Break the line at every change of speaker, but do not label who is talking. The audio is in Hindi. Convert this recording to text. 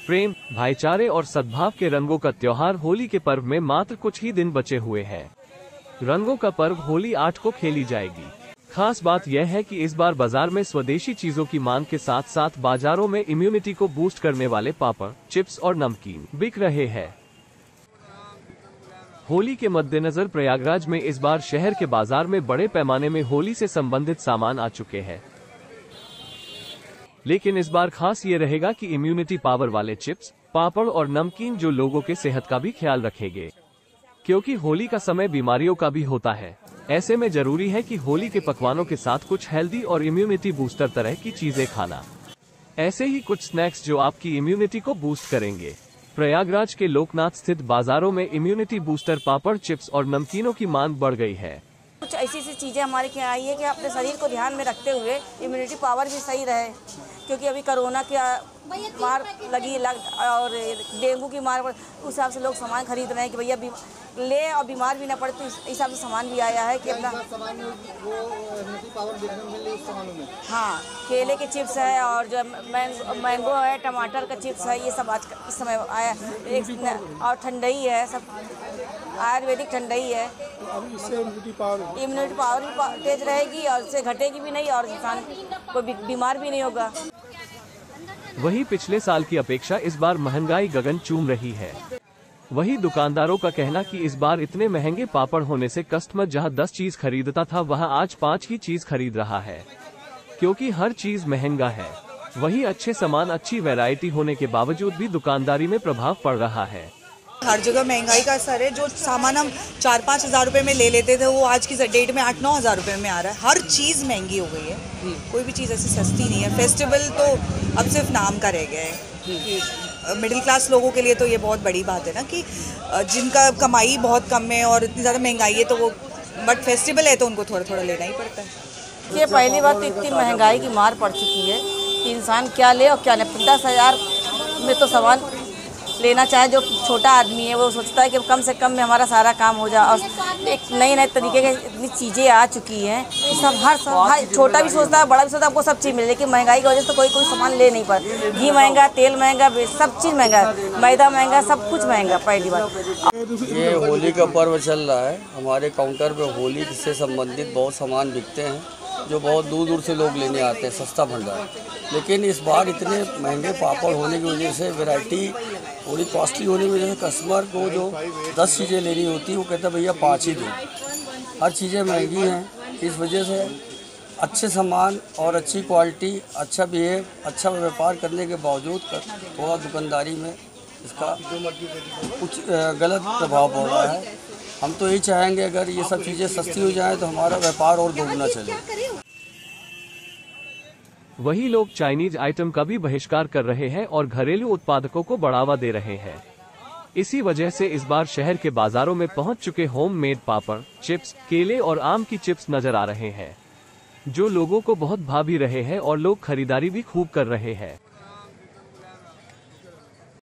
प्रेम, भाईचारे और सद्भाव के रंगों का त्योहार होली के पर्व में मात्र कुछ ही दिन बचे हुए हैं। रंगों का पर्व होली 8 को खेली जाएगी। खास बात यह है कि इस बार बाजार में स्वदेशी चीजों की मांग के साथ साथ बाजारों में इम्यूनिटी को बूस्ट करने वाले पापड़, चिप्स और नमकीन बिक रहे हैं। होली के मद्देनजर प्रयागराज में इस बार शहर के बाजार में बड़े पैमाने में होली से संबंधित सामान आ चुके हैं। लेकिन इस बार खास ये रहेगा कि इम्यूनिटी पावर वाले चिप्स, पापड़ और नमकीन जो लोगों के सेहत का भी ख्याल रखेंगे, क्योंकि होली का समय बीमारियों का भी होता है। ऐसे में जरूरी है कि होली के पकवानों के साथ कुछ हेल्दी और इम्यूनिटी बूस्टर तरह की चीजें खाना। ऐसे ही कुछ स्नैक्स जो आपकी इम्यूनिटी को बूस्ट करेंगे। प्रयागराज के लोकनाथ स्थित बाजारों में इम्यूनिटी बूस्टर पापड़, चिप्स और नमकीनों की मांग बढ़ गई है।
कुछ ऐसी चीजें हमारे यहाँ आई है कि अपने शरीर को ध्यान में रखते हुए इम्यूनिटी पावर भी सही रहे, क्योंकि अभी कोरोना की मार लगी और डेंगू की मार, उस हिसाब से लोग सामान खरीद रहे हैं कि भैया ले और बीमार भी ना पड़े, तो इस हिसाब से सामान भी आया है कि अपना हाँ, केले के चिप्स है और जो मैंगो है, टमाटर का चिप्स है, ये सब आज इस समय आया एक, और ठंडई है, सब आयुर्वेदिक ठंडई है।
इससे इम्यूनिटी
पावर भी तेज रहेगी और इससे घटेगी भी नहीं और इंसान कोई बीमार भी नहीं होगा।
वहीं पिछले साल की अपेक्षा इस बार महंगाई गगन चूम रही है। वहीं दुकानदारों का कहना कि इस बार इतने महंगे पापड़ होने से कस्टमर जहां 10 चीज खरीदता था वहां आज 5 ही चीज खरीद रहा है, क्योंकि हर चीज महंगा है। वहीं अच्छे सामान, अच्छी वैरायटी होने के बावजूद भी दुकानदारी में प्रभाव पड़ रहा है।
हर जगह महंगाई का असर है। जो सामान हम 4-5 हज़ार रुपए में ले लेते थे वो आज की डेट में 8-9 हज़ार रुपए में आ रहा है। हर चीज़ महंगी हो गई है, कोई भी चीज़ ऐसी सस्ती नहीं है। फेस्टिवल तो अब सिर्फ नाम का रह गया है। मिडिल क्लास लोगों के लिए तो ये बहुत बड़ी बात है ना कि जिनका कमाई बहुत कम है और इतनी ज़्यादा महंगाई है, तो वो बट फेस्टिवल है तो उनको थोड़ा थोड़ा लेना ही पड़ता है।
ये पहली बात तो इतनी महंगाई की मार पड़ चुकी है कि इंसान क्या ले और क्या नहीं। 10 हज़ार में तो सामान लेना चाहे जो छोटा आदमी है वो सोचता है कि कम से कम में हमारा सारा काम हो जाए, और एक नए तरीके के इतनी चीज़ें आ चुकी हैं कि सब हर छोटा भी सोचता है, बड़ा भी सोचता है, आपको सब चीज़ मिले, लेकिन महंगाई की वजह से तो कोई सामान ले नहीं पाता। घी महंगा, तेल महंगा, सब चीज़ महंगा, मैदा महंगा, सब कुछ महंगा। पहली बात
ये होली का पर्व चल रहा है। हमारे काउंटर पे होली से संबंधित बहुत सामान बिकते हैं जो बहुत दूर दूर से लोग लेने आते हैं, सस्ता भंडार। लेकिन इस बार इतने महंगे पापड़ होने की वजह से, वैरायटी थोड़ी कॉस्टली होने की वजह से कस्टमर को जो 10 चीज़ें लेनी होती है वो कहता है भैया 5 ही दो। हर चीज़ें महंगी हैं, इस वजह से अच्छे सामान और अच्छी क्वालिटी, अच्छा बिहेव, अच्छा व्यापार करने के बावजूद थोड़ा दुकानदारी में इसका कुछ गलत प्रभाव पड़ रहा है। हम तो यही चाहेंगे अगर ये सब चीज़ें सस्ती हो जाएं तो हमारा व्यापार और दोगुना चले।
वही लोग चाइनीज आइटम का भी बहिष्कार कर रहे हैं और घरेलू उत्पादकों को बढ़ावा दे रहे हैं। इसी वजह से इस बार शहर के बाजारों में पहुंच चुके होममेड पापड़, चिप्स, केले और आम की चिप्स नजर आ रहे हैं, जो लोगों को बहुत भा भी रहे हैं और लोग खरीदारी भी खूब कर रहे हैं।